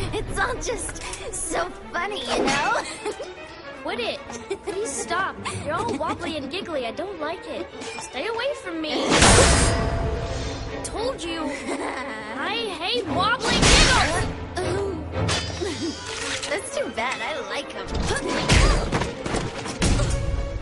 It's all just so funny, you know? Quit it. Please stop. You're all wobbly and giggly. I don't like it. Stay away from me.